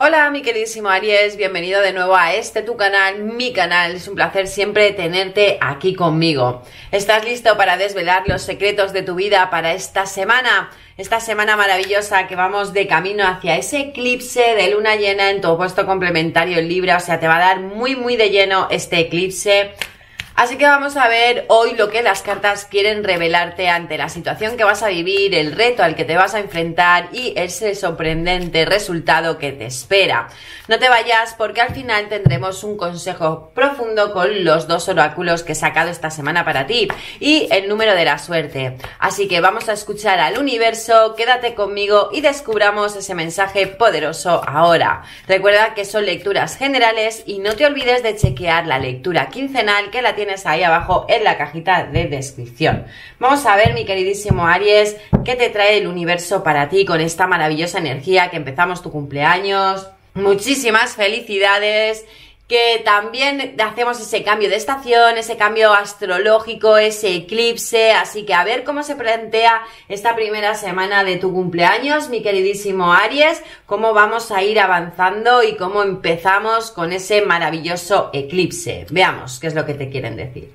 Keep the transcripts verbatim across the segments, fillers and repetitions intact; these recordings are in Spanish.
Hola mi queridísimo Aries, bienvenido de nuevo a este tu canal, mi canal. Es un placer siempre tenerte aquí conmigo. ¿Estás listo para desvelar los secretos de tu vida para esta semana? Esta semana maravillosa que vamos de camino hacia ese eclipse de luna llena en tu opuesto complementario en Libra. O sea, te va a dar muy muy de lleno este eclipse. Así que vamos a ver hoy lo que las cartas quieren revelarte ante la situación que vas a vivir, el reto al que te vas a enfrentar y ese sorprendente resultado que te espera. No te vayas porque al final tendremos un consejo profundo con los dos oráculos que he sacado esta semana para ti y el número de la suerte. Así que vamos a escuchar al universo, quédate conmigo y descubramos ese mensaje poderoso ahora. Recuerda que son lecturas generales y no te olvides de chequear la lectura quincenal que la tienes ahí abajo en la cajita de descripción. Vamos a ver, mi queridísimo Aries, qué te trae el universo para ti con esta maravillosa energía que empezamos tu cumpleaños. Muchísimas felicidades, que también hacemos ese cambio de estación, ese cambio astrológico, ese eclipse, así que a ver cómo se plantea esta primera semana de tu cumpleaños, mi queridísimo Aries, cómo vamos a ir avanzando y cómo empezamos con ese maravilloso eclipse. Veamos qué es lo que te quieren decir.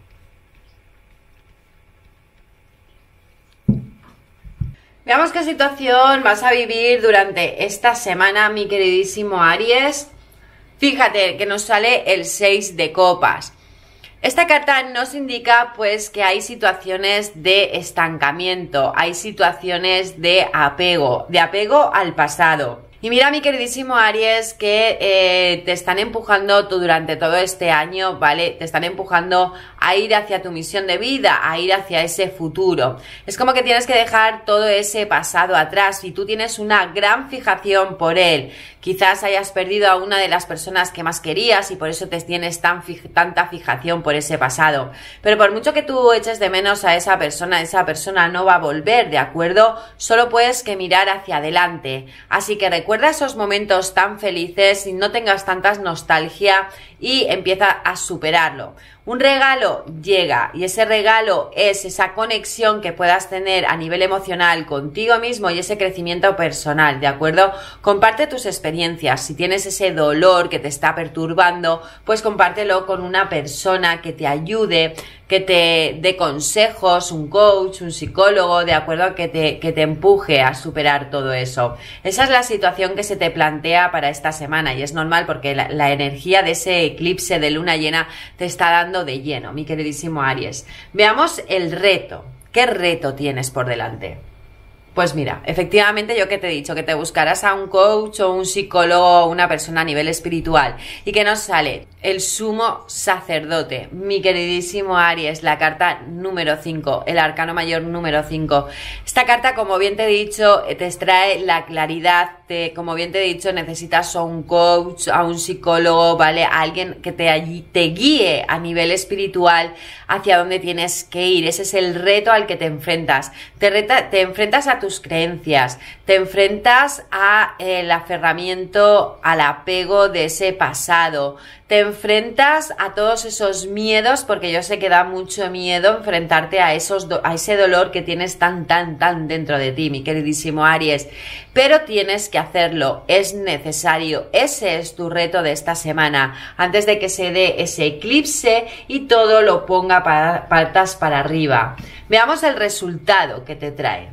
Veamos qué situación vas a vivir durante esta semana, mi queridísimo Aries. Fíjate que nos sale el seis de copas. Esta carta nos indica pues que hay situaciones de estancamiento, hay situaciones de apego, de apego al pasado. Y mira, mi queridísimo Aries, que eh, te están empujando tú durante todo este año, ¿vale? Te están empujando a ir hacia tu misión de vida, a ir hacia ese futuro. Es como que tienes que dejar todo ese pasado atrás y tú tienes una gran fijación por él. Quizás hayas perdido a una de las personas que más querías y por eso te tienes tan fij- tanta fijación por ese pasado. Pero por mucho que tú eches de menos a esa persona, esa persona no va a volver, ¿de acuerdo? Solo puedes que mirar hacia adelante. Así que recuerda esos momentos tan felices y no tengas tantas nostalgia y empieza a superarlo. Un regalo llega y ese regalo es esa conexión que puedas tener a nivel emocional contigo mismo y ese crecimiento personal, ¿de acuerdo? Comparte tus experiencias. Si tienes ese dolor que te está perturbando, pues compártelo con una persona que te ayude, que te dé consejos, un coach, un psicólogo, ¿de acuerdo? Que te, que te empuje a superar todo eso. Esa es la situación que se te plantea para esta semana y es normal porque la, la energía de ese eclipse de luna llena te está dando de lleno, mi queridísimo Aries. Veamos el reto. ¿Qué reto tienes por delante? Pues mira, efectivamente yo que te he dicho, que te buscarás a un coach o un psicólogo o una persona a nivel espiritual y que nos sale el sumo sacerdote, mi queridísimo Aries, la carta número cinco, el arcano mayor número cinco. Esta carta, como bien te he dicho, te extrae la claridad, te, como bien te he dicho, necesitas a un coach, a un psicólogo, ¿vale? A alguien que te, te guíe a nivel espiritual hacia dónde tienes que ir. Ese es el reto al que te enfrentas. Te, reta, te enfrentas a tus creencias, te enfrentas a el aferramiento, al apego de ese pasado, te enfrentas a todos esos miedos, porque yo sé que da mucho miedo enfrentarte a, esos a ese dolor que tienes tan, tan, tan dentro de ti, mi queridísimo Aries, pero tienes que hacerlo, es necesario, ese es tu reto de esta semana, antes de que se dé ese eclipse y todo lo ponga para, patas para arriba. Veamos el resultado que te trae.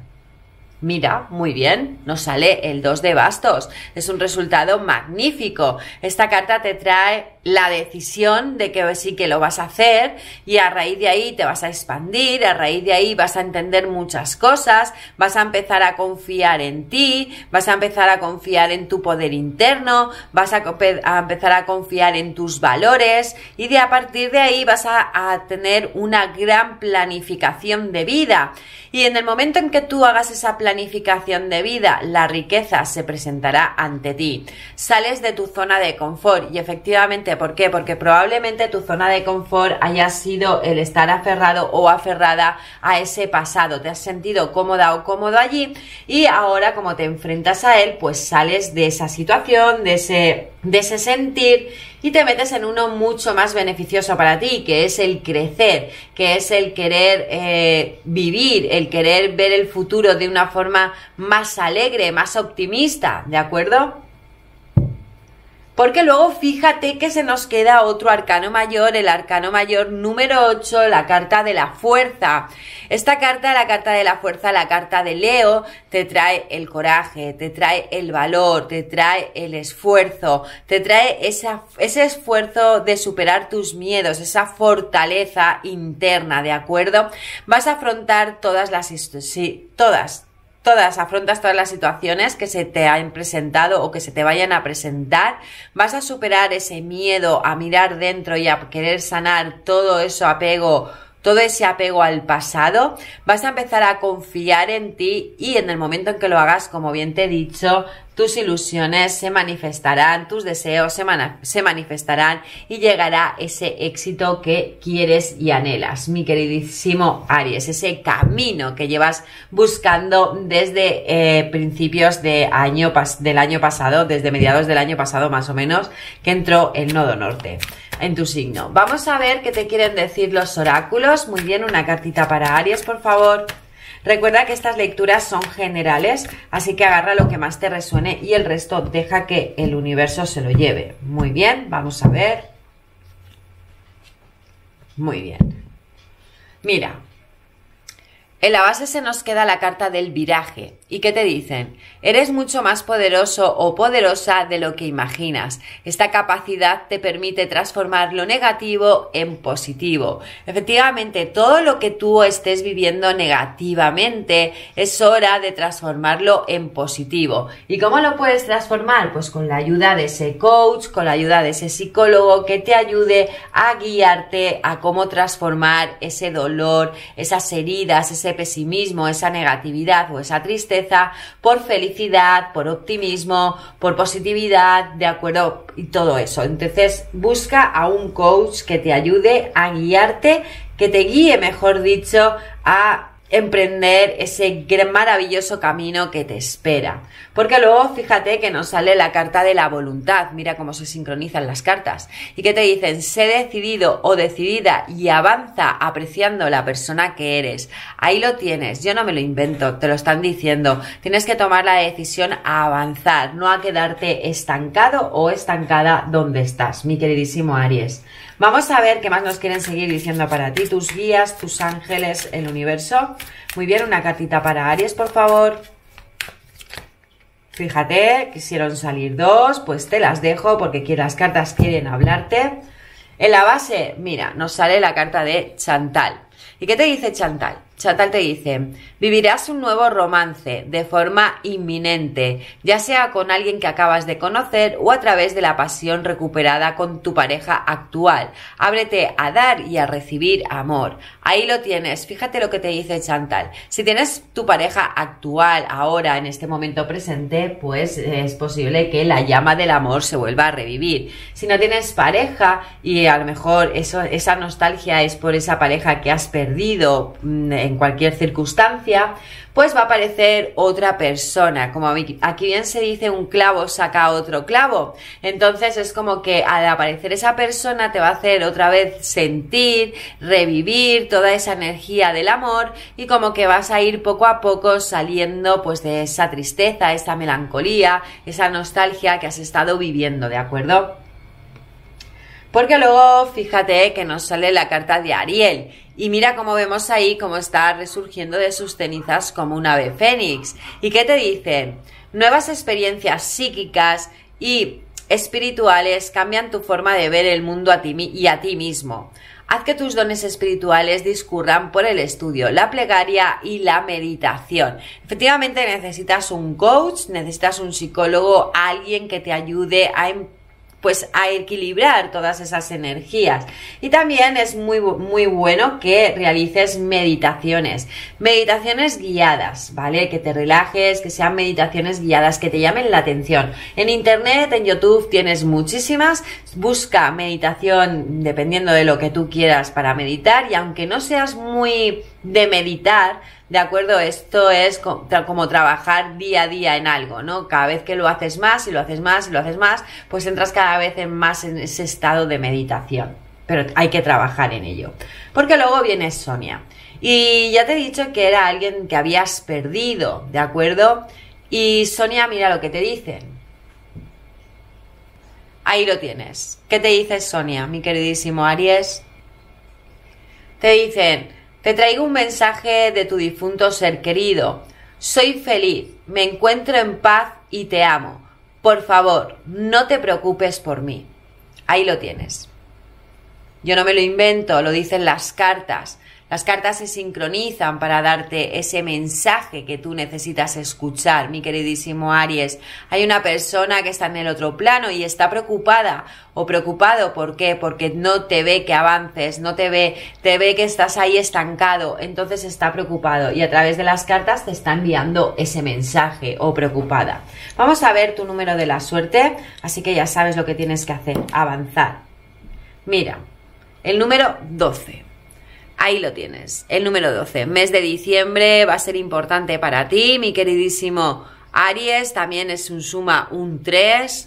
Mira, muy bien, nos sale el dos de bastos. Es un resultado magnífico. Esta carta te trae la decisión de que sí que lo vas a hacer y a raíz de ahí te vas a expandir, a raíz de ahí vas a entender muchas cosas, vas a empezar a confiar en ti, vas a empezar a confiar en tu poder interno, vas a, a empezar a confiar en tus valores y de a partir de ahí vas a, a tener una gran planificación de vida. Y en el momento en que tú hagas esa planificación de vida, la riqueza se presentará ante ti. Sales de tu zona de confort y efectivamente, ¿por qué? Porque probablemente tu zona de confort haya sido el estar aferrado o aferrada a ese pasado. Te has sentido cómoda o cómodo allí y ahora como te enfrentas a él, pues sales de esa situación, de ese, de ese sentir y te metes en uno mucho más beneficioso para ti, que es el crecer, que es el querer eh, vivir, el querer ver el futuro de una forma más alegre, más optimista, ¿de acuerdo? Porque luego fíjate que se nos queda otro arcano mayor, el arcano mayor número ocho, la carta de la fuerza. Esta carta, la carta de la fuerza, la carta de Leo, te trae el coraje, te trae el valor, te trae el esfuerzo, te trae esa, ese esfuerzo de superar tus miedos, esa fortaleza interna, ¿de acuerdo? Vas a afrontar todas las... Sí, todas. Todas, afrontas todas las situaciones que se te han presentado o que se te vayan a presentar, vas a superar ese miedo a mirar dentro y a querer sanar todo ese apego, todo ese apego al pasado, vas a empezar a confiar en ti y en el momento en que lo hagas, como bien te he dicho, tus ilusiones se manifestarán, tus deseos se, mani- se manifestarán y llegará ese éxito que quieres y anhelas, mi queridísimo Aries, ese camino que llevas buscando desde eh, principios de año del año pasado, desde mediados del año pasado más o menos, que entró el nodo norte en tu signo. Vamos a ver qué te quieren decir los oráculos. Muy bien, una cartita para Aries, por favor. Recuerda que estas lecturas son generales, así que agarra lo que más te resuene y el resto deja que el universo se lo lleve. Muy bien, vamos a ver. Muy bien. Mira, en la base se nos queda la carta del viraje. ¿Y qué te dicen? Eres mucho más poderoso o poderosa de lo que imaginas. Esta capacidad te permite transformar lo negativo en positivo. Efectivamente, todo lo que tú estés viviendo negativamente es hora de transformarlo en positivo. ¿Y cómo lo puedes transformar? Pues con la ayuda de ese coach, con la ayuda de ese psicólogo que te ayude a guiarte a cómo transformar ese dolor, esas heridas, ese pesimismo, esa negatividad o esa tristeza por felicidad, por optimismo, por positividad, ¿de acuerdo? Y todo eso. Entonces busca a un coach que te ayude a guiarte, que te guíe, mejor dicho, a emprender ese maravilloso camino que te espera. Porque luego fíjate que nos sale la carta de la voluntad, mira cómo se sincronizan las cartas, y que te dicen, sé decidido o decidida y avanza apreciando la persona que eres. Ahí lo tienes, yo no me lo invento, te lo están diciendo. Tienes que tomar la decisión a avanzar, no a quedarte estancado o estancada donde estás, mi queridísimo Aries. Vamos a ver qué más nos quieren seguir diciendo para ti, tus guías, tus ángeles, el universo. Muy bien, una cartita para Aries, por favor. Fíjate, quisieron salir dos, pues te las dejo porque las cartas quieren hablarte. En la base, mira, nos sale la carta de Chantal. ¿Y qué te dice Chantal? Chantal te dice, vivirás un nuevo romance de forma inminente, ya sea con alguien que acabas de conocer o a través de la pasión recuperada con tu pareja actual. Ábrete a dar y a recibir amor. Ahí lo tienes, fíjate lo que te dice Chantal. Si tienes tu pareja actual ahora, en este momento presente, pues es posible que la llama del amor se vuelva a revivir. Si no tienes pareja y a lo mejor eso, esa nostalgia es por esa pareja que has perdido en cualquier circunstancia, pues va a aparecer otra persona. Como aquí bien se dice, un clavo saca otro clavo. Entonces es como que al aparecer esa persona te va a hacer otra vez sentir, revivir toda esa energía del amor y como que vas a ir poco a poco saliendo pues de esa tristeza, esa melancolía, esa nostalgia que has estado viviendo, ¿de acuerdo? Porque luego fíjate que nos sale la carta de Ariel y mira cómo vemos ahí cómo está resurgiendo de sus cenizas como un ave fénix. ¿Y qué te dicen? Nuevas experiencias psíquicas y espirituales cambian tu forma de ver el mundo a ti y a ti mismo. Haz que tus dones espirituales discurran por el estudio, la plegaria y la meditación. Efectivamente necesitas un coach, necesitas un psicólogo, alguien que te ayude a pues a equilibrar todas esas energías. Y también es muy, muy bueno que realices meditaciones, meditaciones guiadas, ¿vale? Que te relajes, que sean meditaciones guiadas, que te llamen la atención. En internet, en YouTube tienes muchísimas, busca meditación dependiendo de lo que tú quieras para meditar y aunque no seas muy de meditar, ¿de acuerdo? Esto es como trabajar día a día en algo, ¿no? Cada vez que lo haces más y lo haces más y lo haces más, pues entras cada vez en más en ese estado de meditación. Pero hay que trabajar en ello. Porque luego viene Sonia. Y ya te he dicho que era alguien que habías perdido, ¿de acuerdo? Y Sonia, mira lo que te dice. Ahí lo tienes. ¿Qué te dice Sonia, mi queridísimo Aries? Te dicen, te traigo un mensaje de tu difunto ser querido. Soy feliz, me encuentro en paz y te amo. Por favor, no te preocupes por mí. Ahí lo tienes. Yo no me lo invento, lo dicen las cartas. Las cartas se sincronizan para darte ese mensaje que tú necesitas escuchar, mi queridísimo Aries. Hay una persona que está en el otro plano y está preocupada o preocupado. ¿Por qué? Porque no te ve que avances, no te ve, te ve que estás ahí estancado, entonces está preocupado y a través de las cartas te está enviando ese mensaje o preocupada. Vamos a ver tu número de la suerte, así que ya sabes lo que tienes que hacer, avanzar. Mira, el número doce. Ahí lo tienes, el número doce. Mes de diciembre va a ser importante para ti, mi queridísimo Aries. También es un suma un tres.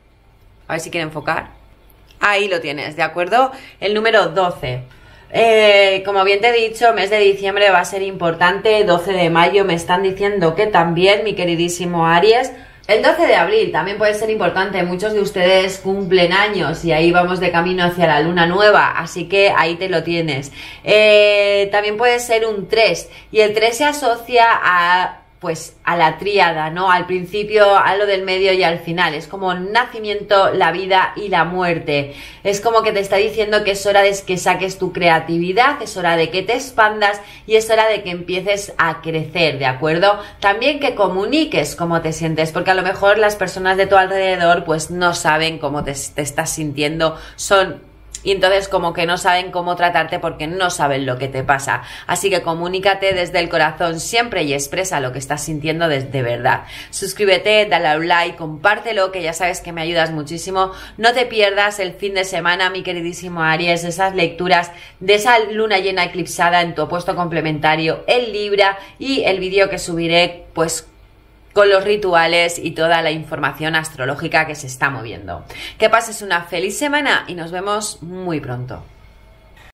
A ver si quiere enfocar. Ahí lo tienes, ¿de acuerdo? El número doce. Eh, como bien te he dicho, mes de diciembre va a ser importante. doce de mayo me están diciendo que también, mi queridísimo Aries. El doce de abril también puede ser importante, muchos de ustedes cumplen años y ahí vamos de camino hacia la luna nueva, así que ahí te lo tienes. Eh, también puede ser un tres y el tres se asocia a, pues, a la tríada, ¿no? Al principio, a lo del medio y al final. Es como nacimiento, la vida y la muerte. Es como que te está diciendo que es hora de que saques tu creatividad, es hora de que te expandas y es hora de que empieces a crecer, ¿de acuerdo? También que comuniques cómo te sientes, porque a lo mejor las personas de tu alrededor pues no saben cómo te, te estás sintiendo, son... y entonces como que no saben cómo tratarte porque no saben lo que te pasa. Así que comunícate desde el corazón siempre y expresa lo que estás sintiendo desde verdad. Suscríbete, dale a un like, compártelo, que ya sabes que me ayudas muchísimo. No te pierdas el fin de semana, mi queridísimo Aries, esas lecturas de esa luna llena eclipsada en tu opuesto complementario, el Libra, y el vídeo que subiré pues con los rituales y toda la información astrológica que se está moviendo. Que pases una feliz semana y nos vemos muy pronto.